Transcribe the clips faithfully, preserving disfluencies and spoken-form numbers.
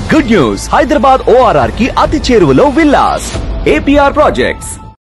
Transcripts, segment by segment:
Good news, Hyderabad ORR కి అతి చేరువలో విల్లాస్ ఏపీఆర్ ప్రాజెక్ట్స్.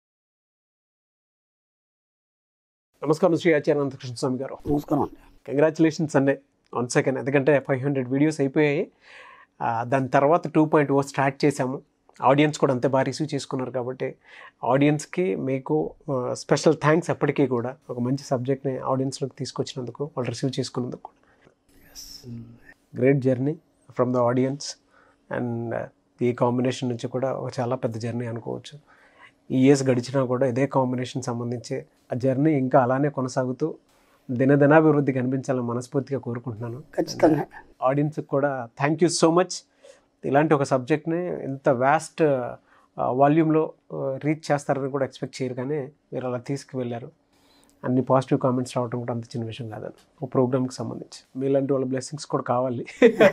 నమస్కారం శ్రీ ఆచార్య అనంత కృష్ణ స్వామి గారు. నమస్కారం అండి. కంగ్రాచులేషన్స్ అండి వన్ సెకండ్. ఎందుకంటే ఫైవ్ హండ్రెడ్ వీడియోస్ అయిపోయాయి. దాని తర్వాత టూ పాయింట్ ఓ స్టార్ట్ చేశాము. ఆడియన్స్ కూడా అంతే బాగా రిసీవ్ చేసుకున్నారు కాబట్టి ఆడియన్స్కి మీకు స్పెషల్ థ్యాంక్స్. ఎప్పటికీ కూడా ఒక మంచి సబ్జెక్ట్ని ఆడియన్స్లోకి తీసుకొచ్చినందుకు, వాళ్ళు రిసీవ్ చేసుకున్నందుకు కూడా great journey from the audience. And ఈ కాంబినేషన్ నుంచి కూడా ఒక చాలా పెద్ద జర్నీ అనుకోవచ్చు. ఈ ఇయర్స్ గడిచినా కూడా ఇదే కాంబినేషన్ సంబంధించి ఆ జర్నీ ఇంకా అలానే కొనసాగుతూ దినదినాభివృద్ధి కనిపించాలని మనస్ఫూర్తిగా కోరుకుంటున్నాను. ఖచ్చితంగా ఆడియన్స్కి కూడా థ్యాంక్ యూ సో మచ్. ఇలాంటి ఒక సబ్జెక్ట్ని ఇంత వ్యాస్ట్ వాల్యూమ్లో రీచ్ చేస్తారని కూడా ఎక్స్పెక్ట్ చేయరు, కానీ మీరు అలా తీసుకువెళ్ళారు. అన్ని పాజిటివ్ కామెంట్స్ రావడం కూడా అంత చిన్న విషయం కాదని ఒక ప్రోగ్రామ్కి సంబంధించి మీలాంటి వాళ్ళ బ్లెస్సింగ్స్ కూడా కావాలి.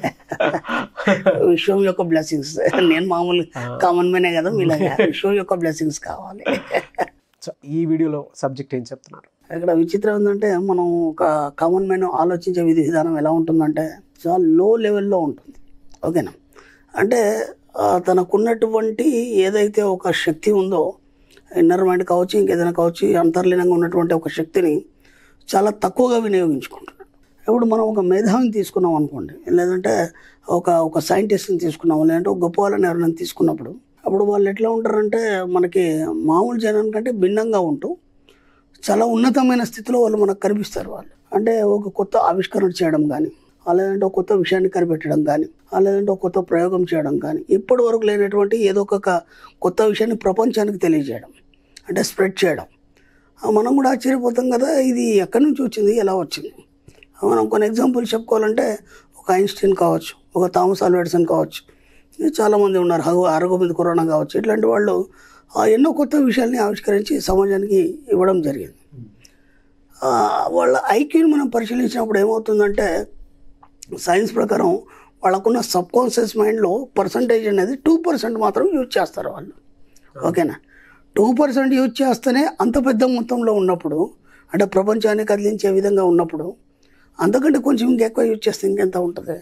విశ్వం యొక్క బ్లెస్సింగ్స్, నేను మామూలు కామన్ మ్యానే కదా, మీలాగా విశ్వం యొక్క బ్లెస్సింగ్స్ కావాలి. సో ఈ వీడియోలో సబ్జెక్ట్ ఏం చెప్తున్నారు? ఇక్కడ విచిత్రం ఏంటంటే, మనం ఒక కామన్ మ్యాన్ ఆలోచించే విధి విధానం ఎలా ఉంటుందంటే చాలా లో లెవెల్లో ఉంటుంది. ఓకేనా? అంటే తనకున్నటువంటి ఏదైతే ఒక శక్తి ఉందో, ఇన్నర్ మైండ్ కావచ్చు, ఇంకేదైనా కావచ్చు, అంతర్లీనంగా ఉన్నటువంటి ఒక శక్తిని చాలా తక్కువగా వినియోగించుకుంటున్నాడు. ఇప్పుడు మనం ఒక మేధావిని తీసుకున్నాం అనుకోండి, లేదంటే ఒక ఒక సైంటిస్ట్ని తీసుకున్నాం, లేదంటే ఒక గొప్ప వాళ్ళని ఎవరైనా తీసుకున్నప్పుడు, అప్పుడు వాళ్ళు ఎట్లా ఉంటారంటే మనకి మామూలు జనానికంటే భిన్నంగా ఉంటూ చాలా ఉన్నతమైన స్థితిలో వాళ్ళు మనకు కనిపిస్తారు. వాళ్ళు అంటే ఒక కొత్త ఆవిష్కరణ చేయడం కానీ, లేదంటే ఒక కొత్త విషయాన్ని కనిపెట్టడం కానీ, లేదంటే ఒక కొత్త ప్రయోగం చేయడం కానీ, ఇప్పటి వరకు లేనటువంటి ఏదో ఒక కొత్త విషయాన్ని ప్రపంచానికి తెలియజేయడం, అంటే స్ప్రెడ్ చేయడం. మనం కూడా ఆశ్చర్యపోతాం కదా, ఇది ఎక్కడి నుంచి వచ్చింది, ఎలా వచ్చింది. మనం కొన్ని ఎగ్జాంపుల్స్ చెప్పుకోవాలంటే ఒక ఐన్స్టీన్ కావచ్చు, ఒక థామస్ ఆల్వా ఎడిసన్ కావచ్చు, చాలామంది ఉన్నారు, అరగోబింద్ ఖురానా కావచ్చు. ఇట్లాంటి వాళ్ళు ఎన్నో కొత్త విషయాల్ని ఆవిష్కరించి సమాజానికి ఇవ్వడం జరిగింది. వాళ్ళ ఐక్యూని మనం పరిశీలించినప్పుడు ఏమవుతుందంటే, సైన్స్ ప్రకారం వాళ్ళకున్న సబ్ కాన్షియస్ మైండ్లో పర్సంటేజ్ అనేది టూ పర్సెంట్ మాత్రం యూజ్ చేస్తారు వాళ్ళు. ఓకేనా? టూ పర్సెంట్ యూజ్ చేస్తేనే అంత పెద్ద మొత్తంలో ఉన్నప్పుడు, అంటే ప్రపంచాన్ని కదిలించే విధంగా ఉన్నప్పుడు, అంతకంటే కొంచెం ఇంకెక్కువ యూజ్ చేస్తే ఇంకెంత ఉంటుంది.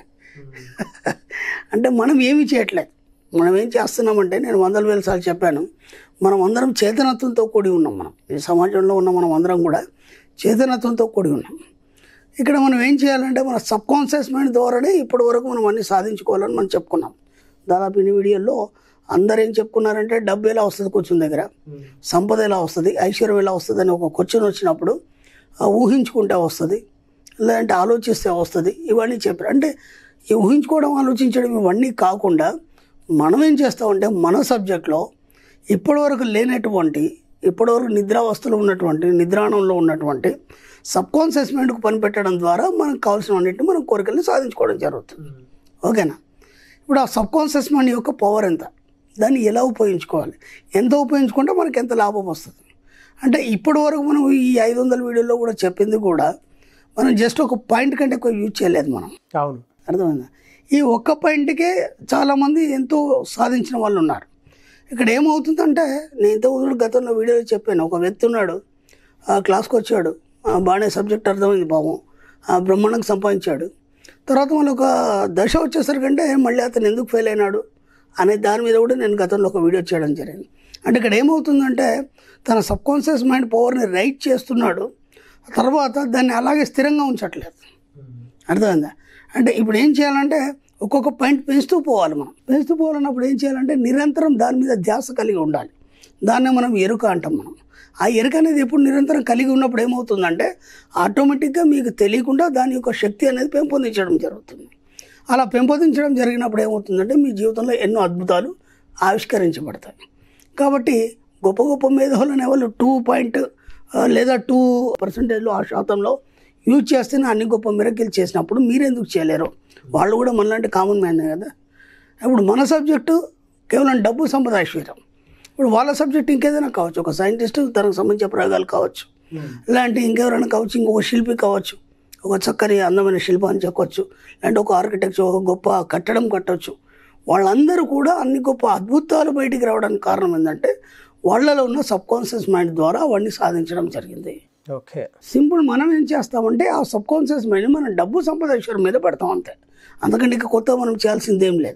అంటే మనం ఏమీ చేయట్లేదు. మనం ఏం చేస్తున్నామంటే, నేను వందల వేల సార్లు చెప్పాను, మనం అందరం చేతనత్వంతో కూడి ఉన్నాం. మనం ఈ సమాజంలో ఉన్న మనం అందరం కూడా చేతనత్వంతో కూడి ఉన్నాం. ఇక్కడ మనం ఏం చేయాలంటే, మన సబ్ కాన్షియస్ మైండ్ ద్వారానే ఇప్పటి వరకు మనం అన్నీ సాధించుకోవాలని మనం చెప్పుకున్నాం. దాదాపు ఇన్ని వీడియోల్లో అందరు ఏం చెప్పుకున్నారంటే, డబ్బు ఎలా వస్తుంది కూర్చుని దగ్గర, సంపద ఎలా వస్తుంది, ఐశ్వర్యం ఎలా వస్తుంది అని ఒక క్వశ్చన్ వచ్చినప్పుడు ఊహించుకుంటే వస్తుంది, లేదంటే ఆలోచిస్తే వస్తుంది, ఇవన్నీ చెప్పారు. అంటే ఈ ఊహించుకోవడం, ఆలోచించడం ఇవన్నీ కాకుండా మనం ఏం చేస్తామంటే, మన సబ్జెక్ట్లో ఇప్పటివరకు లేనటువంటి, ఇప్పటివరకు నిద్రావస్థలో ఉన్నటువంటి, నిద్రాణంలో ఉన్నటువంటి సబ్ కాన్షియస్ మైండ్కు పనిపెట్టడం ద్వారా మనకు కావాల్సినవన్నింటినీ మనం కోరికల్ని సాధించుకోవడం జరుగుతుంది. ఓకేనా? ఇప్పుడు ఆ సబ్ కాన్షియస్ మైండ్ యొక్క పవర్ ఎంత, దాన్ని ఎలా ఉపయోగించుకోవాలి, ఎంత ఉపయోగించుకుంటే మనకి ఎంత లాభం వస్తుంది. అంటే ఇప్పటి వరకు మనం ఈ ఐదు వందల వీడియోలో కూడా చెప్పింది కూడా మనం జస్ట్ ఒక పాయింట్ కంటే ఎక్కువ యూజ్ చేయలేదు మనం. అవును, అర్థమైందా? ఈ ఒక్క పాయింట్కే చాలామంది ఎంతో సాధించిన వాళ్ళు ఉన్నారు. ఇక్కడ ఏమవుతుందంటే, నేను ఇంతకుముందు గతంలో వీడియోలో చెప్పాను, ఒక వ్యక్తి ఉన్నాడు, క్లాస్కి వచ్చాడు, బాగానే సబ్జెక్ట్ అర్థమైంది, పాపం బ్రహ్మాండంగా సంపాదించాడు. తర్వాత మళ్ళీ ఒక దశ వచ్చేసరికంటే మళ్ళీ అతను ఎందుకు ఫెయిల్ అయినాడు అనే దాని మీద కూడా నేను గతంలో ఒక వీడియో చేయడం జరిగింది. అంటే ఇక్కడ ఏమవుతుందంటే, తన సబ్ కాన్షియస్ మైండ్ పవర్ని రైట్ చేస్తున్నాడు, తర్వాత దాన్ని అలాగే స్థిరంగా ఉంచట్లేదు. అర్థమైందా? అంటే ఇప్పుడు ఏం చేయాలంటే, ఒక్కొక్క పాయింట్ పెంచుతూ పోవాలి. మనం పెంచుతూ పోవాలన్నప్పుడు ఏం చేయాలంటే, నిరంతరం దాని మీద ధ్యాస కలిగి ఉండాలి. దాన్నే మనం ఎరుక అంటాం. మనం ఆ ఎరుక అనేది ఎప్పుడు నిరంతరం కలిగి ఉన్నప్పుడు ఏమవుతుందంటే, ఆటోమేటిక్గా మీకు తెలియకుండా దాని యొక్క శక్తి అనేది పెంపొందించడం జరుగుతుంది. అలా పెంపొందించడం జరిగినప్పుడు ఏమవుతుందంటే, మీ జీవితంలో ఎన్నో అద్భుతాలు ఆవిష్కరించబడతాయి. కాబట్టి గొప్ప గొప్ప మేధావులు అనే వాళ్ళు టూ పాయింట్ లేదా టూ పర్సెంటేజ్లో, ఆ శాతంలో యూజ్ చేస్తేనే అన్ని గొప్ప మిరకిల్ చేసినప్పుడు మీరెందుకు చేయలేరు? వాళ్ళు కూడా మనలాంటి కామన్ మ్యానే కదా. ఇప్పుడు మన సబ్జెక్టు కేవలం డబ్బు, సంపద, ఐశ్వర్యం. ఇప్పుడు వాళ్ళ సబ్జెక్ట్ ఇంకేదైనా కావచ్చు, ఒక సైంటిస్ట్ తనకు సంబంధించిన ప్రయోగాలు కావచ్చు, ఇలాంటి ఇంకెవరైనా కావచ్చు, ఇంకొక శిల్పి కావచ్చు, ఒక చక్కని అందమైన శిల్పాన్ని చెక్కొచ్చు, లేదంటే ఒక ఆర్కిటెక్చర్ ఒక గొప్ప కట్టడం కట్టవచ్చు. వాళ్ళందరూ కూడా అన్ని గొప్ప అద్భుతాలు బయటికి రావడానికి కారణం ఏంటంటే, వాళ్ళలో ఉన్న సబ్ కాన్షియస్ మైండ్ ద్వారా అవన్నీ సాధించడం జరిగింది. Okay, simple. మనం ఏం చేస్తామంటే, ఆ సబ్ కాన్షియస్ మైండ్ మనం డబ్బు సంపద ఐశ్వర్యం మీద పెడతాం అంతే. అందుకంటే ఇక కొత్త మనం చేయాల్సింది ఏం లేదు.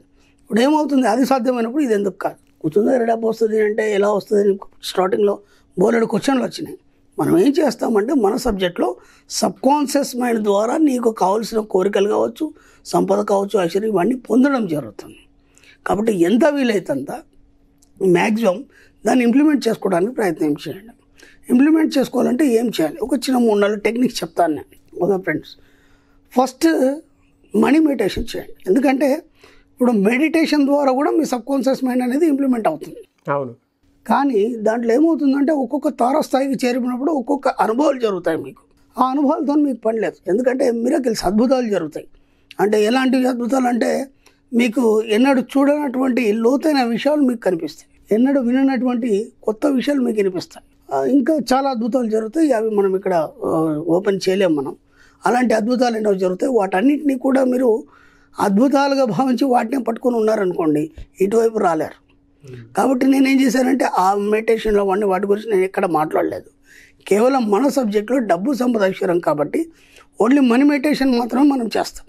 ఇప్పుడు ఏమవుతుంది, అది సాధ్యమైనప్పుడు ఇది ఎందుకు కాదు, కూర్చుందా డబ్బు వస్తుంది అంటే ఎలా వస్తుంది, స్టార్టింగ్లో బోలెడు క్వశ్చన్లు వచ్చినాయి. మనం ఏం చేస్తామంటే మన సబ్జెక్ట్లో సబ్ కాన్షియస్ మైండ్ ద్వారా నీకు కావాల్సిన కోరికలు కావచ్చు, సంపద కావచ్చు, ఐశ్వర్యం ఇవన్నీ పొందడం జరుగుతుంది. కాబట్టి ఎంత వీలైతంత మ్యాక్సిమం దాన్ని ఇంప్లిమెంట్ చేసుకోవడానికి ప్రయత్నం చేయండి. ఇంప్లిమెంట్ చేసుకోవాలంటే ఏం చేయాలి, ఒక చిన్న మూడు నాలుగు టెక్నిక్స్ చెప్తాను నేను. Okay friends, first money meditation చేయండి. ఎందుకంటే ఇప్పుడు మెడిటేషన్ ద్వారా కూడా మీ సబ్ కాన్షియస్ మైండ్ అనేది ఇంప్లిమెంట్ అవుతుంది. అవును. కానీ దాంట్లో ఏమవుతుందంటే ఒక్కొక్క తారస్థాయికి చేరినప్పుడు ఒక్కొక్క అనుభవాలు జరుగుతాయి మీకు. ఆ అనుభవాలతో మీకు పని లేదు. ఎందుకంటే మిరకిల్స్ అద్భుతాలు జరుగుతాయి. అంటే ఎలాంటివి అద్భుతాలు అంటే మీకు ఎన్నడూ చూడనటువంటి లోతైన విషయాలు మీకు కనిపిస్తాయి, ఎన్నడూ విననటువంటి కొత్త విషయాలు మీకు వినిపిస్తాయి. ఇంకా చాలా అద్భుతాలు జరుగుతాయి. అవి మనం ఇక్కడ ఓపెన్ చేయలేము మనం. అలాంటి అద్భుతాలు ఎన్నో జరుగుతాయి. వాటన్నిటినీ కూడా మీరు అద్భుతాలుగా భావించి వాటిని పట్టుకొని ఉన్నారనుకోండి, ఇటువైపు రాలేరు. కాబట్టి నేనేం చేశానంటే ఆ మెడిటేషన్లో వాడిని వాటి గురించి నేను ఎక్కడ మాట్లాడలేదు. కేవలం మన సబ్జెక్ట్లో డబ్బు సంపద ఐశ్వర్యం కాబట్టి ఓన్లీ మనీ మెడిటేషన్ మాత్రమే మనం చేస్తాం.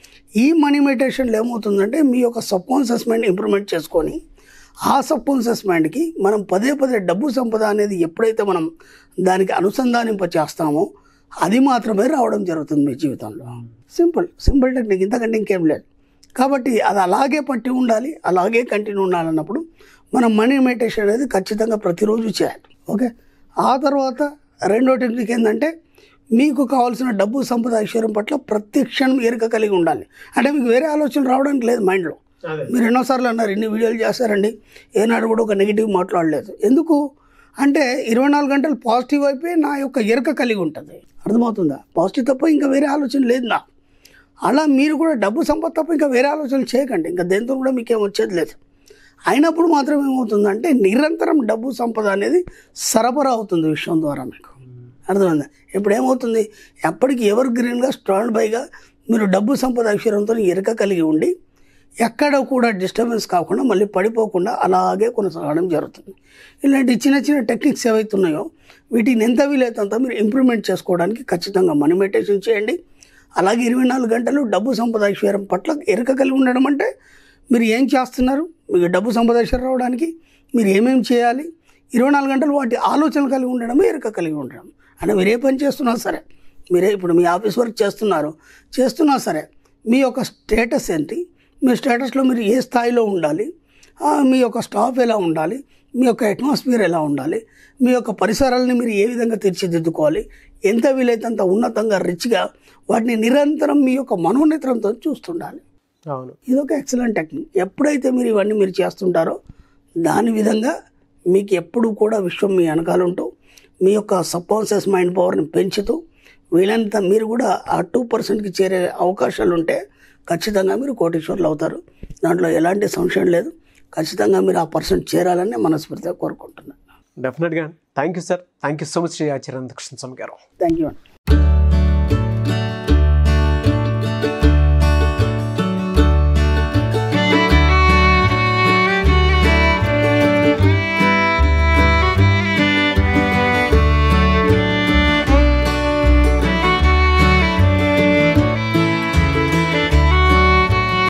ఈ మనీ మెడిటేషన్లో ఏమవుతుందంటే మీ యొక్క సబ్ కాన్షియస్ మైండ్ ఇంప్రూవ్మెంట్ చేసుకొని ఆ సబ్ కాన్షియస్ మైండ్కి మనం పదే పదే డబ్బు సంపద అనేది ఎప్పుడైతే మనం దానికి అనుసంధానింప చేస్తామో అది మాత్రమే రావడం జరుగుతుంది మీ జీవితంలో. సింపుల్ సింపుల్ టెక్నిక్, ఇంతకంటే ఇంకేం లేదు. కాబట్టి అది అలాగే పట్టి ఉండాలి, అలాగే కంటిన్యూ ఉండాలన్నప్పుడు మనం మనీ మెడిటేషన్ అనేది ఖచ్చితంగా ప్రతిరోజు చేయాలి. ఓకే. ఆ తర్వాత రెండో టెక్నిక్ ఏంటంటే మీకు కావాల్సిన డబ్బు సంపద ఐశ్వర్యం పట్ల ప్రతి క్షణం ఎరుక కలిగి ఉండాలి. అంటే మీకు వేరే ఆలోచనలు రావడానికి లేదు మైండ్లో. మీరు ఎన్నోసార్లు అన్నారు, ఇన్ని వీడియోలు చేస్తారండి, ఏనాడు కూడా ఒక నెగిటివ్ మాట్లాడలేదు. ఎందుకు అంటే ఇరవై నాలుగు గంటలు పాజిటివ్ అయిపోయి నా యొక్క ఎరుక కలిగి ఉంటుంది. అర్థమవుతుందా? పాజిటివ్ తప్ప ఇంకా వేరే ఆలోచన లేదు నా. అలా మీరు కూడా డబ్బు సంపద తప్ప ఇంకా వేరే ఆలోచనలు చేయకండి. ఇంకా దేంతో కూడా మీకేం వచ్చేది లేదు. అయినప్పుడు మాత్రం ఏమవుతుందంటే నిరంతరం డబ్బు సంపద అనేది సరఫరా అవుతుంది విషయం ద్వారా మీకు. అర్థమైందా? ఇప్పుడు ఏమవుతుంది, ఎప్పటికీ ఎవర్ గ్రీన్గా స్టాండ్ బైగా మీరు డబ్బు సంపద ఐశ్వర్యంతో ఎరుక కలిగి ఉండి ఎక్కడ కూడా డిస్టర్బెన్స్ కాకుండా మళ్ళీ పడిపోకుండా అలాగే కొనసాగడం జరుగుతుంది. ఇలాంటి చిన్న చిన్న టెక్నిక్స్ ఏవైతే ఉన్నాయో వీటిని ఎంత వీలైతే మీరు ఇంప్రూవ్మెంట్ చేసుకోవడానికి ఖచ్చితంగా మనీ మెడిటేషన్ చేయండి. అలాగే ఇరవై నాలుగు గంటలు డబ్బు సంపద ఐశ్వర్యం పట్ల ఎరుక కలిగి ఉండడం అంటే మీరు ఏం చేస్తున్నారు, మీకు డబ్బు సంపద ఐశ్వర్యం రావడానికి మీరు ఏమేమి చేయాలి, ఇరవై నాలుగు గంటలు వాటి ఆలోచనలు కలిగి ఉండడమే ఎరుక కలిగి ఉండడం. అంటే మీరు ఏ పని చేస్తున్నా సరే, మీరే ఇప్పుడు మీ ఆఫీస్ వర్క్ చేస్తున్నారు చేస్తున్నా సరే మీ యొక్క స్టేటస్ ఏంటి, మీ స్టేటస్లో మీరు ఏ స్థాయిలో ఉండాలి, మీ యొక్క స్టాఫ్ ఎలా ఉండాలి, మీ యొక్క అట్మాస్ఫియర్ ఎలా ఉండాలి, మీ యొక్క పరిసరాలని మీరు ఏ విధంగా తీర్చిదిద్దుకోవాలి, ఎంత వీలైతే అంత ఉన్నతంగా రిచ్గా వాటిని నిరంతరం మీ యొక్క మనోనేత్రంతో చూస్తుండాలి. అవును, ఇదొక ఎక్సలెంట్ టెక్నిక్. ఎప్పుడైతే మీరు ఇవన్నీ మీరు చేస్తుంటారో దాని విధంగా మీకు ఎప్పుడు కూడా విశ్వం మీ వెనకాలంటూ మీ యొక్క సబ్ కాన్షియస్ మైండ్ పవర్ని పెంచుతూ వీళ్ళంతా మీరు కూడా ఆ టూ పర్సెంట్కి చేరే అవకాశాలు ఉంటే ఖచ్చితంగా మీరు కోటీశ్వర్లు అవుతారు. దాంట్లో ఎలాంటి సంశయం లేదు. ఖచ్చితంగా మీరు ఆ పర్సెంట్ చేరాలని మనస్ఫూర్తిగా కోరుకుంటున్నాను. డెఫినెట్గా. Thank you sir. Thank you so much Shri Acharya Ananta Krishna Swami గారు. థ్యాంక్ యూ అండి.